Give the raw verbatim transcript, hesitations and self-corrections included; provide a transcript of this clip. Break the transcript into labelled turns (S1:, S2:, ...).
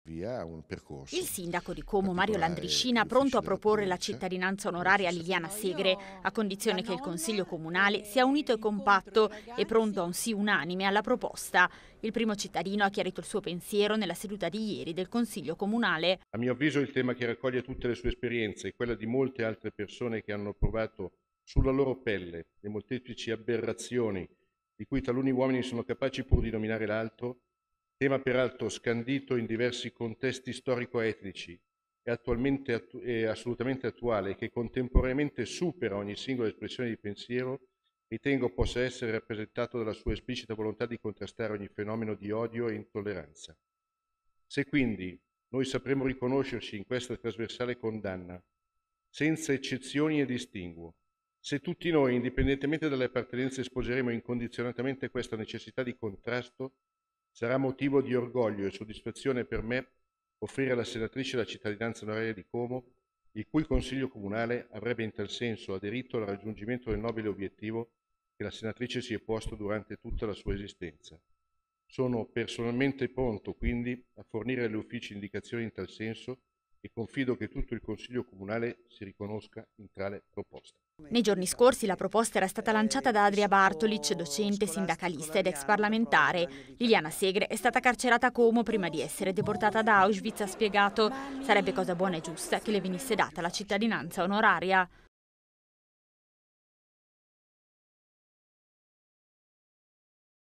S1: via un percorso
S2: Il sindaco di Como, Mario
S1: particolare
S2: Landriscina, pronto a proporre la cittadinanza onoraria a Liliana Segre, a condizione che il Consiglio Comunale sia unito e compatto e pronto a un sì unanime alla proposta. Il primo cittadino ha chiarito il suo pensiero nella seduta di ieri del Consiglio Comunale.
S3: A mio avviso il tema che raccoglie tutte le sue esperienze è quella di molte altre persone che hanno provato sulla loro pelle le molteplici aberrazioni di cui taluni uomini sono capaci pur di nominare l'altro, tema peraltro scandito in diversi contesti storico-etnici e attualmente attu- e assolutamente attuale e che contemporaneamente supera ogni singola espressione di pensiero, ritengo possa essere rappresentato dalla sua esplicita volontà di contrastare ogni fenomeno di odio e intolleranza. Se quindi noi sapremo riconoscerci in questa trasversale condanna, senza eccezioni e distinguo, se tutti noi, indipendentemente dalle appartenenze, sposeremo incondizionatamente questa necessità di contrasto, sarà motivo di orgoglio e soddisfazione per me offrire alla senatrice la cittadinanza onoraria di Como, il cui Consiglio Comunale avrebbe in tal senso aderito al raggiungimento del nobile obiettivo che la senatrice si è posto durante tutta la sua esistenza. Sono personalmente pronto quindi a fornire agli uffici indicazioni in tal senso e confido che tutto il Consiglio Comunale si riconosca in tale proposta.
S2: Nei giorni scorsi la proposta era stata lanciata da Adria Bartolic, docente, sindacalista ed ex parlamentare. Liliana Segre è stata carcerata a Como prima di essere deportata da Auschwitz, ha spiegato. Sarebbe cosa buona e giusta che le venisse data la cittadinanza onoraria.